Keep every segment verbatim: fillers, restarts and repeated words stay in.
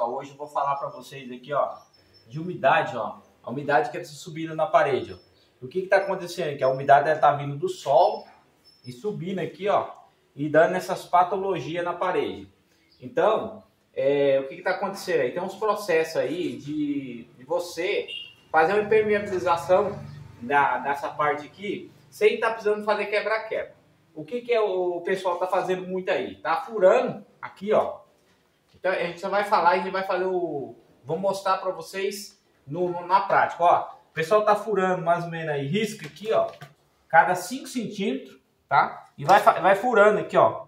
pessoal, hoje eu vou falar para vocês aqui, ó, de umidade, ó, a umidade que está subindo na parede, ó. O que está acontecendo? Que a umidade está vindo do solo e subindo aqui, ó, e dando essas patologias na parede. Então, é, o que está acontecendo aí? Tem uns processos aí de, de você fazer uma impermeabilização na, nessa parte aqui, sem estar tá precisando fazer quebra-quebra. O que, que é o pessoal está fazendo muito aí? Tá furando aqui, ó. Então a gente só vai falar e a gente vai fazer o... Vou mostrar para vocês no, no, na prática, ó. O pessoal tá furando mais ou menos aí, risca aqui, ó. Cada cinco centímetros, tá? E vai, vai furando aqui, ó.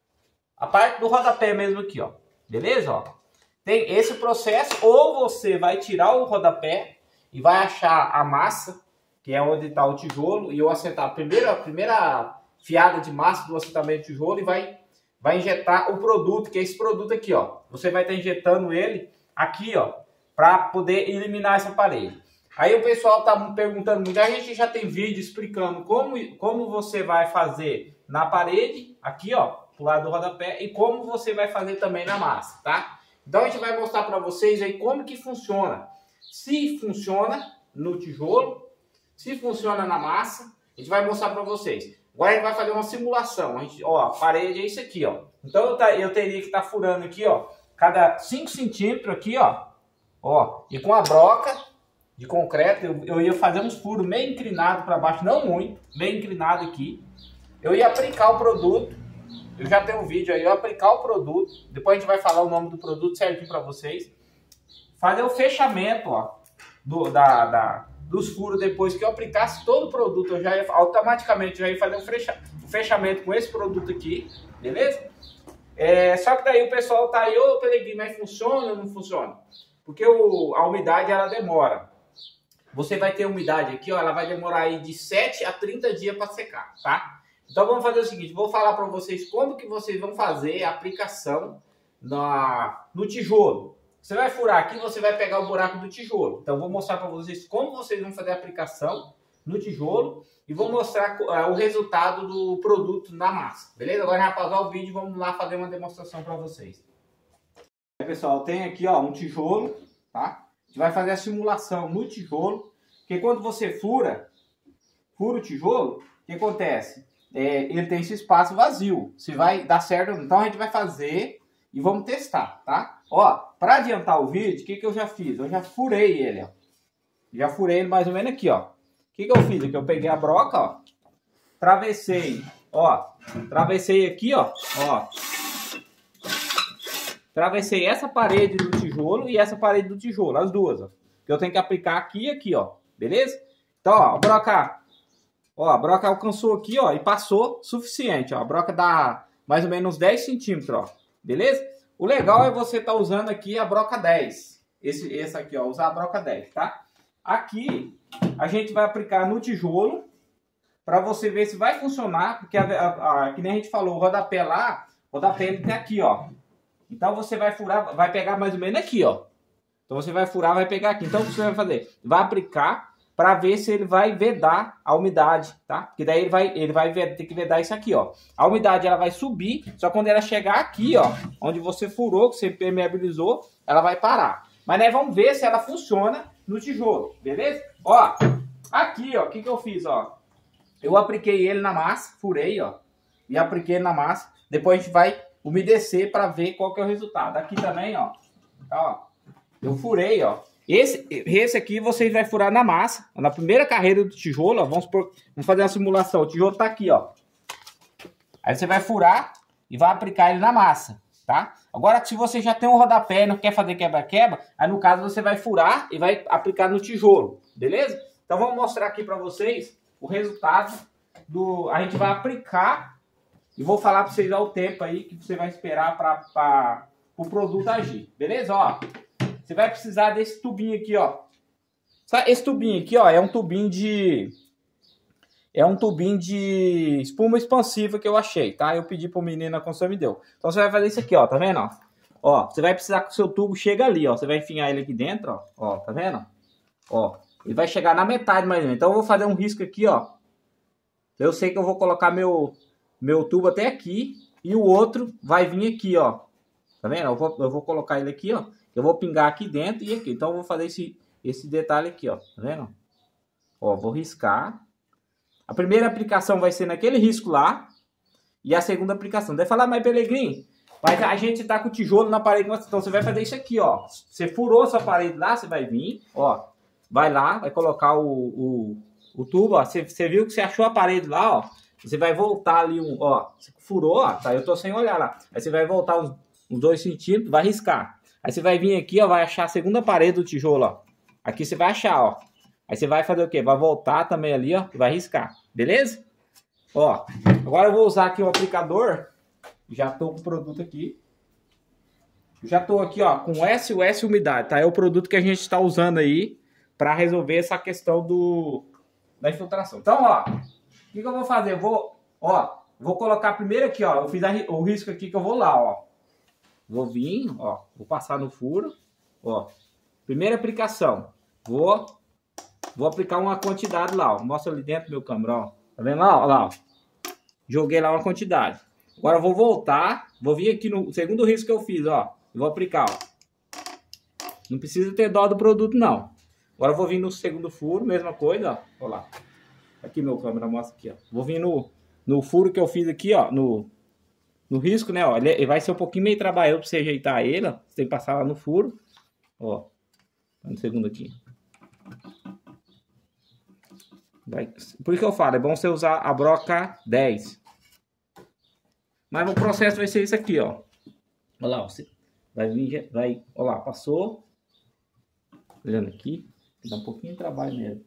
A parte do rodapé mesmo aqui, ó. Beleza, ó? Tem esse processo, ou você vai tirar o rodapé e vai achar a massa, que é onde está o tijolo, e eu assentar a primeira, a primeira fiada de massa do assentamento de tijolo e vai, vai injetar o produto, que é esse produto aqui, ó. Você vai estar tá injetando ele aqui, ó, para poder eliminar essa parede. Aí o pessoal tá me perguntando muito, a gente já tem vídeo explicando como, como você vai fazer na parede, aqui, ó, pro lado do rodapé, e como você vai fazer também na massa, tá? Então a gente vai mostrar para vocês aí como que funciona. Se funciona no tijolo, se funciona na massa, a gente vai mostrar para vocês. Agora a gente vai fazer uma simulação. A gente, ó, a parede é isso aqui, ó. Então eu, tá, eu teria que estar tá furando aqui, ó, cada cinco centímetros aqui, ó, ó, e com a broca de concreto, eu, eu ia fazer uns furos meio inclinado para baixo, não muito, meio inclinado aqui. Eu ia aplicar o produto. Eu já tenho um vídeo aí, eu ia aplicar o produto. Depois a gente vai falar o nome do produto certinho para vocês. Fazer o fechamento, ó, do, da, da, dos furos. Depois que eu aplicasse todo o produto, eu já ia, automaticamente já ia fazer o, fecha, o fechamento com esse produto aqui, beleza? É, só que daí o pessoal tá aí, ô Pelegrini, mas funciona ou não funciona? Porque o, a umidade, ela demora. Você vai ter umidade aqui, ó, ela vai demorar aí de sete a trinta dias para secar, tá? Então vamos fazer o seguinte, vou falar para vocês como que vocês vão fazer a aplicação na, no tijolo. Você vai furar aqui, você vai pegar o buraco do tijolo. Então vou mostrar para vocês como vocês vão fazer a aplicação no tijolo e vou mostrar uh, o resultado do produto na massa, beleza? Agora já pausar o vídeo e vamos lá fazer uma demonstração para vocês. Aí, pessoal, tem aqui, ó, um tijolo, tá? A gente vai fazer a simulação no tijolo, porque quando você fura, fura o tijolo, o que acontece? É, ele tem esse espaço vazio, se vai dar certo ou não. Então a gente vai fazer e vamos testar, tá? Ó, para adiantar o vídeo, o que, que eu já fiz? Eu já furei ele, ó. Já furei ele mais ou menos aqui, ó. O que, que eu fiz aqui? Eu peguei a broca, ó. Travessei, ó. Travessei aqui, ó. Ó. Travessei essa parede do tijolo e essa parede do tijolo, as duas, ó. Que eu tenho que aplicar aqui e aqui, ó. Beleza? Então, ó, a broca... Ó, a broca alcançou aqui, ó, e passou suficiente, ó. A broca dá mais ou menos dez centímetros, ó. Beleza? O legal é você estar tá usando aqui a broca dez. Esse, esse aqui, ó, usar a broca dez, tá? Aqui, a gente vai aplicar no tijolo, para você ver se vai funcionar, porque, a, a, a, que nem a gente falou, o rodapé lá, o rodapé ele tem aqui, ó. Então, você vai furar, vai pegar mais ou menos aqui, ó. Então, você vai furar, vai pegar aqui. Então, o que você vai fazer? Vai aplicar para ver se ele vai vedar a umidade, tá? Porque daí ele vai, ele vai ter que vedar isso aqui, ó. A umidade, ela vai subir, só quando ela chegar aqui, ó, onde você furou, que você permeabilizou, ela vai parar. Mas nós vamos ver se ela funciona no tijolo, beleza? Ó, aqui, ó, o que que eu fiz, ó? Eu apliquei ele na massa, furei, ó, e apliquei ele na massa. Depois a gente vai umedecer para ver qual que é o resultado. Aqui também, ó, ó, eu furei, ó. Esse, esse aqui vocês vai furar na massa, na primeira carreira do tijolo, ó, vamos, por, vamos fazer uma simulação. O tijolo tá aqui, ó. Aí você vai furar e vai aplicar ele na massa, tá? Agora, se você já tem um rodapé e não quer fazer quebra-quebra, aí no caso você vai furar e vai aplicar no tijolo, beleza? Então vamos mostrar aqui para vocês o resultado do... A gente vai aplicar e vou falar para vocês ao tempo aí que você vai esperar para o produto agir, beleza? Ó. Você vai precisar desse tubinho aqui, ó. Esse tubinho aqui, ó, é um tubinho de... É um tubinho de espuma expansiva que eu achei, tá? Eu pedi pro menino na construção e me deu. Então você vai fazer isso aqui, ó, tá vendo, ó? Ó, você vai precisar que o seu tubo chegue ali, ó. Você vai enfiar ele aqui dentro, ó. Ó, tá vendo? Ó, ele vai chegar na metade mais ou menos. Então eu vou fazer um risco aqui, ó. Eu sei que eu vou colocar meu, meu tubo até aqui. E o outro vai vir aqui, ó. Tá vendo? Eu vou, eu vou colocar ele aqui, ó. Eu vou pingar aqui dentro e aqui. Então eu vou fazer esse, esse detalhe aqui, ó. Tá vendo? Ó, vou riscar. A primeira aplicação vai ser naquele risco lá. E a segunda aplicação. Deve falar, mas Pelegrini, mas a gente tá com o tijolo na parede. Então você vai fazer isso aqui, ó. Você furou sua parede lá, você vai vir, ó. Vai lá, vai colocar o, o, o tubo, ó. Você, você viu que você achou a parede lá, ó. Você vai voltar ali, um, ó. Você furou, ó. Tá, eu tô sem olhar lá. Aí você vai voltar uns, uns dois centímetros, vai riscar. Aí você vai vir aqui, ó. Vai achar a segunda parede do tijolo, ó. Aqui você vai achar, ó. Aí você vai fazer o quê? Vai voltar também ali, ó. E vai riscar. Beleza? Ó. Agora eu vou usar aqui o aplicador. Já tô com o produto aqui. Já tô aqui, ó. Com S O S umidade, tá? É o produto que a gente tá usando aí para resolver essa questão do da infiltração. Então, ó. O que, que eu vou fazer? Eu vou, ó. Vou colocar primeiro aqui, ó. Eu fiz a, o risco aqui que eu vou lá, ó. Vou vir, ó. Vou passar no furo. Ó. Primeira aplicação. Vou... Vou aplicar uma quantidade lá, ó. Mostra ali dentro do meu câmera, ó. Tá vendo lá? Ó, lá, ó. Joguei lá uma quantidade. Agora eu vou voltar. Vou vir aqui no segundo risco que eu fiz, ó. Vou aplicar, ó. Não precisa ter dó do produto, não. Agora eu vou vir no segundo furo, mesma coisa, ó. Ó lá. Aqui meu câmera mostra aqui, ó. Vou vir no, no furo que eu fiz aqui, ó. No, no risco, né, ó. Ele, ele vai ser um pouquinho meio trabalhoso pra você ajeitar ele, ó. Você tem que passar lá no furo. Ó. Tá no segundo aqui. Vai. Por isso que eu falo, é bom você usar a broca dez. Mas o processo vai ser isso aqui, ó. Olha lá, você vai vir, vai, olha lá, passou. Olhando aqui, dá um pouquinho de trabalho mesmo.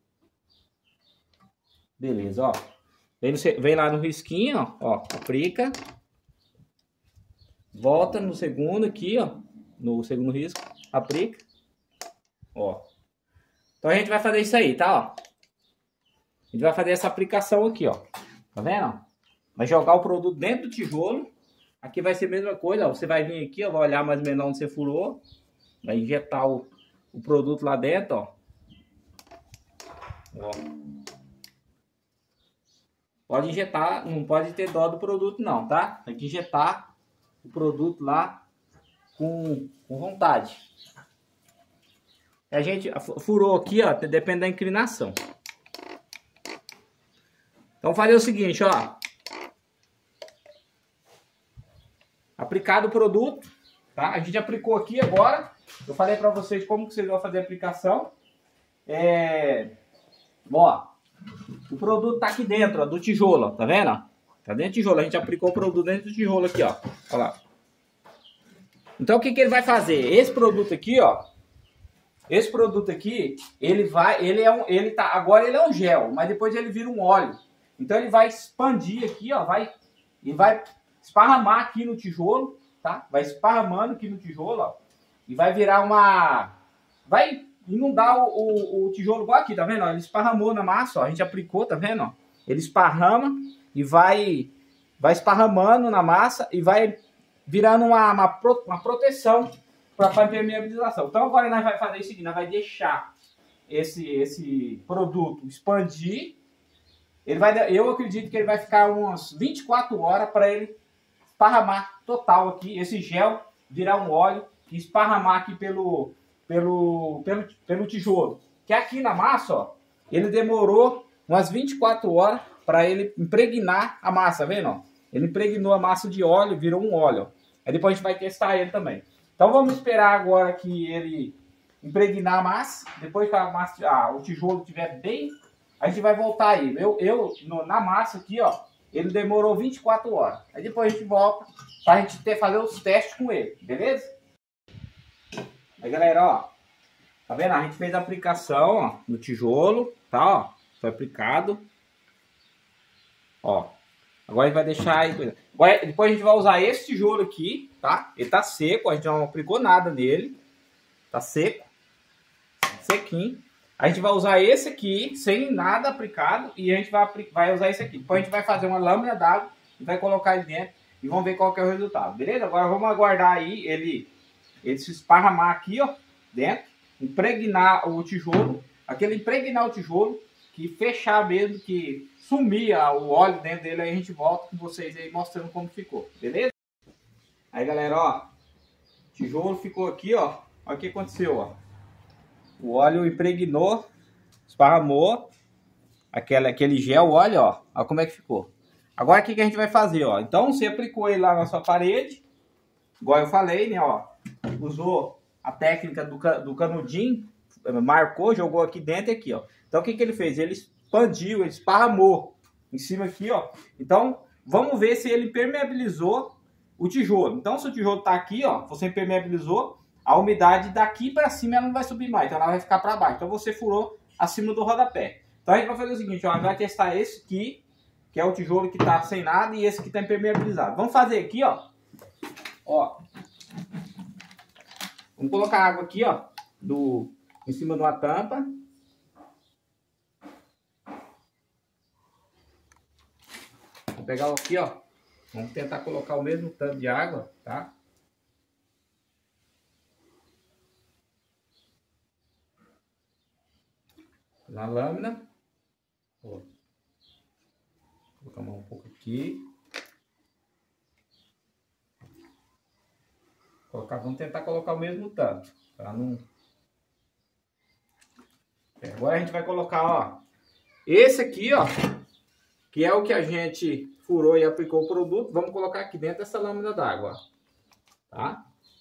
Beleza, ó. Vem, no, vem lá no risquinho, ó, ó, aplica. Volta no segundo aqui, ó, no segundo risco, aplica. Ó. Então a gente vai fazer isso aí, tá, ó. A gente vai fazer essa aplicação aqui, ó. Tá vendo? Vai jogar o produto dentro do tijolo. Aqui vai ser a mesma coisa, ó. Você vai vir aqui, ó. Vai olhar mais ou menos onde você furou. Vai injetar o, o produto lá dentro, ó. Ó. Pode injetar, não pode ter dó do produto não, tá? Tem que injetar o produto lá com, com vontade. A gente furou aqui, ó. Depende da inclinação. Então fazer o seguinte, ó. Aplicado o produto, tá? A gente aplicou aqui agora. Eu falei para vocês como que vocês vão fazer a aplicação. É... Ó, o produto tá aqui dentro, ó, do tijolo, ó, tá vendo? Tá dentro do tijolo, a gente aplicou o produto dentro do tijolo aqui, ó. Olha lá. Então o que que ele vai fazer? Esse produto aqui, ó. Esse produto aqui, ele vai, ele é um, ele tá, agora ele é um gel, mas depois ele vira um óleo. Então ele vai expandir aqui, ó, vai e vai esparramar aqui no tijolo, tá? Vai esparramando aqui no tijolo, ó, e vai virar uma, vai inundar o, o, o tijolo igual aqui, tá vendo? Ó, ele esparramou na massa, ó, a gente aplicou, tá vendo? Ó? Ele esparrama e vai, vai esparramando na massa e vai virando uma, uma, pro, uma proteção para a impermeabilização. Então agora nós vamos fazer o seguinte, nós vamos deixar esse, esse produto expandir. Ele vai, eu acredito que ele vai ficar umas vinte e quatro horas para ele esparramar total aqui, esse gel virar um óleo e esparramar aqui pelo, pelo, pelo, pelo tijolo. Que aqui na massa, ó, ele demorou umas vinte e quatro horas para ele impregnar a massa, tá vendo? Ó? Ele impregnou a massa de óleo, virou um óleo. Ó. Aí depois a gente vai testar ele também. Então vamos esperar agora que ele impregnar a massa, depois que a massa, ah, o tijolo estiver bem, a gente vai voltar aí. Eu, eu no, na massa aqui, ó, ele demorou vinte e quatro horas. Aí depois a gente volta pra gente ter, fazer os testes com ele, beleza? Aí galera, ó, tá vendo? A gente fez a aplicação, ó, no tijolo, tá, ó, foi aplicado. Ó, agora a gente vai deixar aí. Agora, depois a gente vai usar esse tijolo aqui, tá? Ele tá seco, a gente não aplicou nada nele. Tá seco, sequinho. A gente vai usar esse aqui, sem nada aplicado, e a gente vai, vai usar esse aqui. Depois a gente vai fazer uma lâmina d'água e vai colocar ele dentro e vamos ver qual que é o resultado, beleza? Agora vamos aguardar aí ele, ele se esparramar aqui, ó, dentro, impregnar o tijolo, aquele impregnar o tijolo, que fechar mesmo, que sumir o óleo dentro dele, aí a gente volta com vocês aí mostrando como ficou, beleza? Aí galera, ó, tijolo ficou aqui, ó. Olha o que aconteceu, ó. O óleo impregnou, esparramou aquele, aquele gel, olha, ó. Olha como é que ficou. Agora, o que, que a gente vai fazer, ó? Então, você aplicou ele lá na sua parede, igual eu falei, né, ó. Usou a técnica do, do canudinho, marcou, jogou aqui dentro e aqui, ó. Então, o que, que ele fez? Ele expandiu, ele esparramou em cima aqui, ó. Então, vamos ver se ele impermeabilizou o tijolo. Então, se o tijolo tá aqui, ó, você impermeabilizou, a umidade daqui para cima ela não vai subir mais, então ela vai ficar para baixo. Então, você furou acima do rodapé. Então, a gente vai fazer o seguinte, ó, a gente vai testar esse aqui, que é o tijolo que tá sem nada, e esse que tá impermeabilizado. Vamos fazer aqui, ó. Ó. Vamos colocar água aqui, ó, do, em cima de uma tampa. Vou pegar aqui, ó. Vamos tentar colocar o mesmo tanto de água, tá? Na lâmina. Ó. Vou colocar um pouco aqui. Colocar, vamos tentar colocar o mesmo tanto, para não... É, agora a gente vai colocar, ó, esse aqui, ó, que é o que a gente furou e aplicou o produto, vamos colocar aqui dentro dessa lâmina d'água, tá?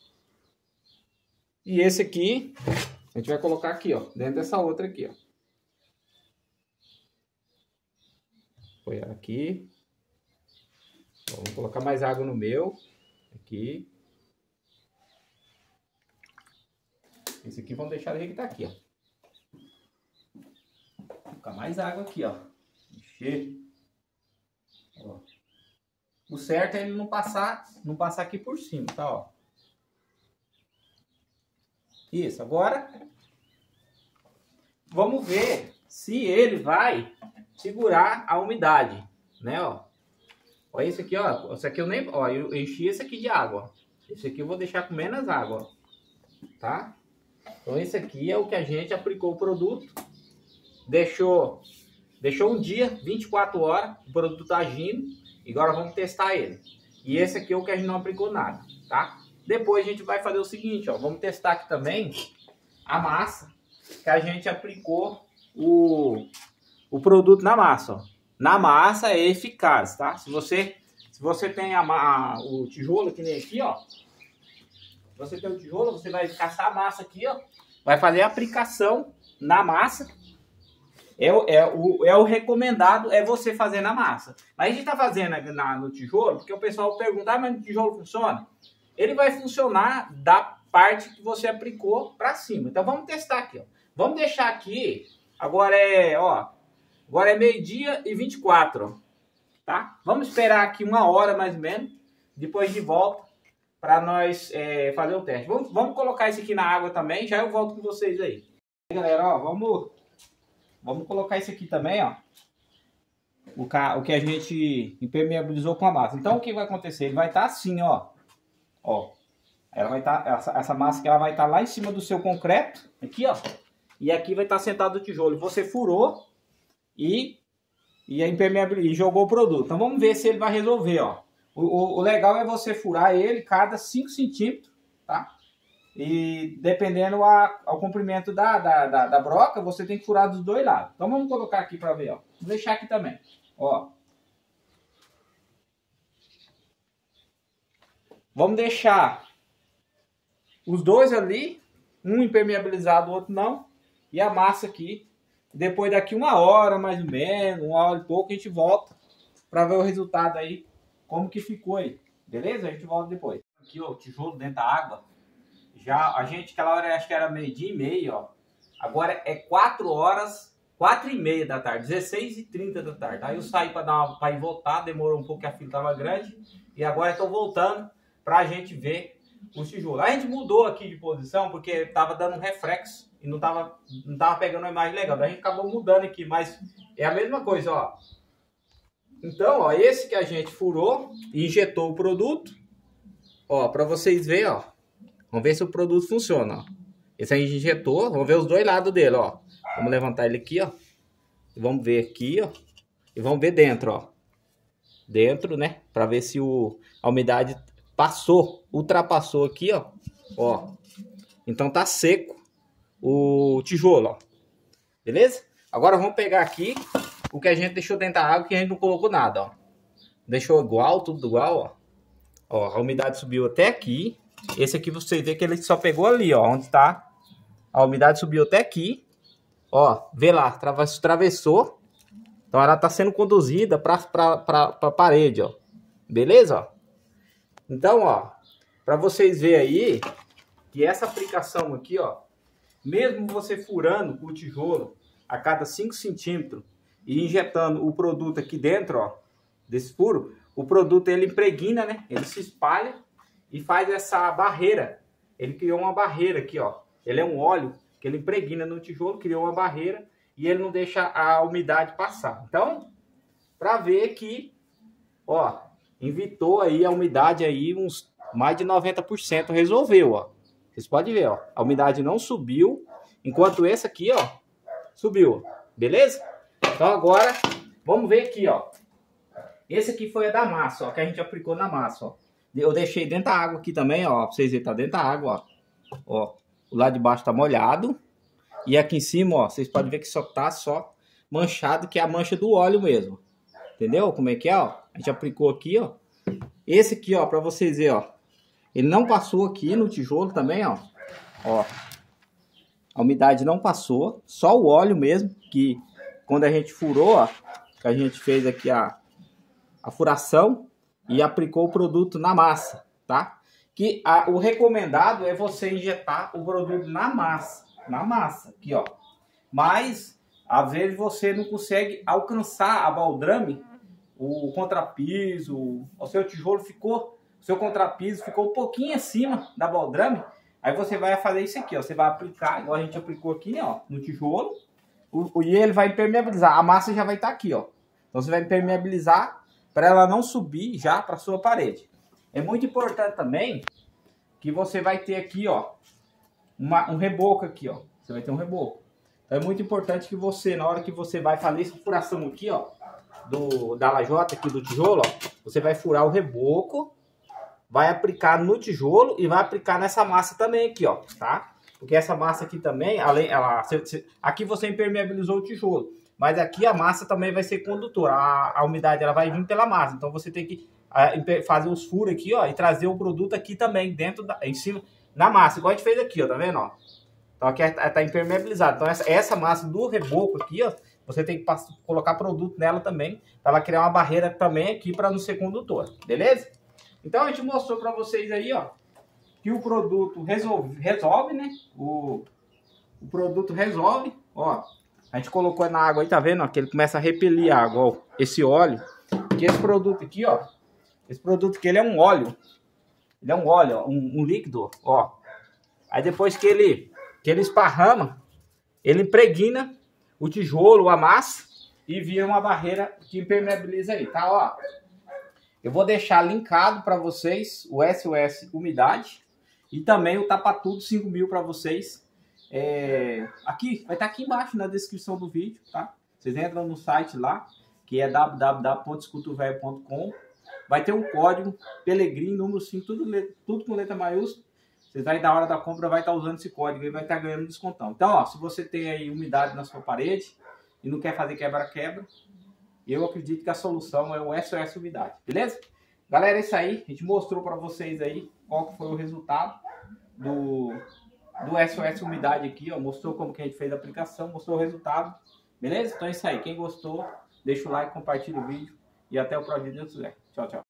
E esse aqui, a gente vai colocar aqui, ó, dentro dessa outra aqui, ó. Foi aqui. Vamos colocar mais água no meu, aqui. Esse aqui vamos deixar ele que tá aqui, ó. Vou colocar mais água aqui, ó. Encher. Ó. O certo é ele não passar, não passar aqui por cima, tá, ó. Isso, agora vamos ver se ele vai segurar a umidade, né, ó. Olha esse aqui, ó. Esse aqui eu nem, ó, eu enchi esse aqui de água. Esse aqui eu vou deixar com menos água, ó. Tá? Então esse aqui é o que a gente aplicou o produto, deixou, deixou um dia, vinte e quatro horas, o produto tá agindo, e agora vamos testar ele. E esse aqui é o que a gente não aplicou nada, tá? Depois a gente vai fazer o seguinte, ó, vamos testar aqui também a massa, que a gente aplicou o, o produto na massa, ó. Na massa é eficaz, tá? Se você, se você tem a, a, o tijolo que nem aqui, ó, você tem o tijolo, você vai caçar a massa aqui, ó. Vai fazer a aplicação na massa. É, é, o, é o recomendado, é você fazer na massa. Mas a gente tá fazendo na, no tijolo, porque o pessoal pergunta, ah, mas o tijolo funciona? Ele vai funcionar da parte que você aplicou para cima. Então vamos testar aqui, ó. Vamos deixar aqui, agora é, ó, agora é meio-dia e vinte e quatro, ó, tá? Vamos esperar aqui uma hora mais ou menos, depois de volta, para nós é, fazer o teste. Vamos, vamos colocar isso aqui na água também, já eu volto com vocês aí. Galera, ó, vamos, vamos colocar isso aqui também, ó. O, o que a gente impermeabilizou com a massa. Então o que vai acontecer? Ele vai estar tá assim, ó. Ó. Ela vai estar, tá, essa, essa massa que ela vai estar tá lá em cima do seu concreto, aqui, ó. E aqui vai estar tá sentado o tijolo. Você furou e, e, impermeabilizou, e jogou o produto. Então vamos ver se ele vai resolver, ó. O, o, o legal é você furar ele cada cinco centímetros, tá? E dependendo a, ao comprimento da, da, da, da broca, você tem que furar dos dois lados. Então vamos colocar aqui para ver, ó. Vou deixar aqui também, ó. Vamos deixar os dois ali, um impermeabilizado, o outro não. E a massa aqui. Depois daqui uma hora, mais ou menos, uma hora e pouco, a gente volta para ver o resultado aí. Como que ficou aí, beleza? A gente volta depois. Aqui, ó, o tijolo dentro da água. Já, a gente, aquela hora, acho que era meio-dia e meia, ó. Agora é quatro horas, quatro e meia da tarde, dezesseis e trinta da tarde. Aí eu saí para dar uma, para ir voltar, demorou um pouco que a fila tava grande. E agora estou voltando pra gente ver o tijolo. A gente mudou aqui de posição porque tava dando um reflexo e não tava, não tava pegando uma imagem legal. Daí a gente acabou mudando aqui, mas é a mesma coisa, ó. Então, ó, esse que a gente furou e injetou o produto, ó, para vocês verem, ó. Vamos ver se o produto funciona, ó. Esse a gente injetou, vamos ver os dois lados dele, ó. Vamos levantar ele aqui, ó. E vamos ver aqui, ó. E vamos ver dentro, ó. Dentro, né? Para ver se o, a umidade passou, ultrapassou aqui, ó. Ó. Então tá seco o tijolo, ó. Beleza? Agora vamos pegar aqui o que a gente deixou dentro da água, que a gente não colocou nada, ó. Deixou igual, tudo igual, ó. Ó, a umidade subiu até aqui. Esse aqui você vê que ele só pegou ali, ó, onde tá. A umidade subiu até aqui. Ó, vê lá, travessou. Então ela tá sendo conduzida para pra, pra, pra parede, ó. Beleza, ó? Então, ó, para vocês verem aí que essa aplicação aqui, ó, mesmo você furando o tijolo a cada cinco centímetros e injetando o produto aqui dentro, ó, desse furo, o produto ele impregna, né? Ele se espalha e faz essa barreira. Ele criou uma barreira aqui, ó. Ele é um óleo que ele impregna no tijolo, criou uma barreira e ele não deixa a umidade passar. Então, para ver que, ó, evitou aí a umidade aí uns mais de noventa por cento, resolveu, ó. Vocês podem ver, ó, a umidade não subiu, enquanto esse aqui, ó, subiu, beleza? Então agora, vamos ver aqui, ó. Esse aqui foi a da massa, ó, que a gente aplicou na massa, ó. Eu deixei dentro da água aqui também, ó, pra vocês verem, tá dentro da água, ó. Ó, o lado de baixo tá molhado. E aqui em cima, ó, vocês podem ver que só tá só manchado, que é a mancha do óleo mesmo. Entendeu como é que é, ó? A gente aplicou aqui, ó. Esse aqui, ó, pra vocês verem, ó. Ele não passou aqui no tijolo também, ó. Ó. A umidade não passou. Só o óleo mesmo, que quando a gente furou, ó. Que a gente fez aqui a, a furação e aplicou o produto na massa, tá? Que a, o recomendado é você injetar o produto na massa. Na massa, aqui, ó. Mas, às vezes, você não consegue alcançar a baldrame, o contrapiso, o seu tijolo ficou, o seu contrapiso ficou um pouquinho acima da baldrame. Aí você vai fazer isso aqui, ó. Você vai aplicar, igual a gente aplicou aqui, ó, no tijolo. O, e ele vai impermeabilizar. A massa já vai estar aqui, ó. Então você vai impermeabilizar para ela não subir já para sua parede. É muito importante também que você vai ter aqui, ó, Uma, um reboco aqui, ó. Você vai ter um reboco. Então é muito importante que você, na hora que você vai fazer essa furação aqui, ó, do, da lajota aqui do tijolo, ó, você vai furar o reboco, vai aplicar no tijolo e vai aplicar nessa massa também aqui, ó, tá? Porque essa massa aqui também, além, ela, você, você, aqui você impermeabilizou o tijolo, mas aqui a massa também vai ser condutora. A, a umidade ela vai vir pela massa, então você tem que a, fazer os furos aqui, ó, e trazer o produto aqui também dentro da, em cima. Na massa, igual a gente fez aqui, ó, tá vendo, ó? Então aqui tá impermeabilizado. Então essa, essa massa do reboco aqui, ó, você tem que passar, colocar produto nela também, para ela criar uma barreira também aqui para não ser condutora, beleza? Então a gente mostrou para vocês aí, ó, que o produto resolve, resolve, né? O, o produto resolve, ó. A gente colocou na água aí, tá vendo, ó, que ele começa a repelir a água, ó, esse óleo. Que esse produto aqui, ó, esse produto aqui ele é um óleo. Ele é um óleo, ó, um, um líquido, ó. Aí depois que ele, que ele esparrama, ele impregna o tijolo, a massa, e vira uma barreira que impermeabiliza aí, tá? Ó, eu vou deixar linkado para vocês o S O S Umidade e também o Tapa Tudo cinco mil para vocês. É, aqui, vai estar aqui embaixo na descrição do vídeo, tá? Vocês entram no site lá, que é w w w ponto escutovelho ponto com. Vai ter um código Pelegrim, número cinco, tudo, tudo com letra maiúscula. Vocês vai na hora da compra, vai estar usando esse código e vai estar ganhando descontão. Então, ó, se você tem aí umidade na sua parede e não quer fazer quebra-quebra, eu acredito que a solução é o S O S Umidade, beleza? Galera, é isso aí. A gente mostrou para vocês aí qual que foi o resultado do, do S O S Umidade aqui, ó. Mostrou como que a gente fez a aplicação, mostrou o resultado, beleza? Então é isso aí. Quem gostou, deixa o like, compartilha o vídeo e até o próximo vídeo. Tchau, tchau.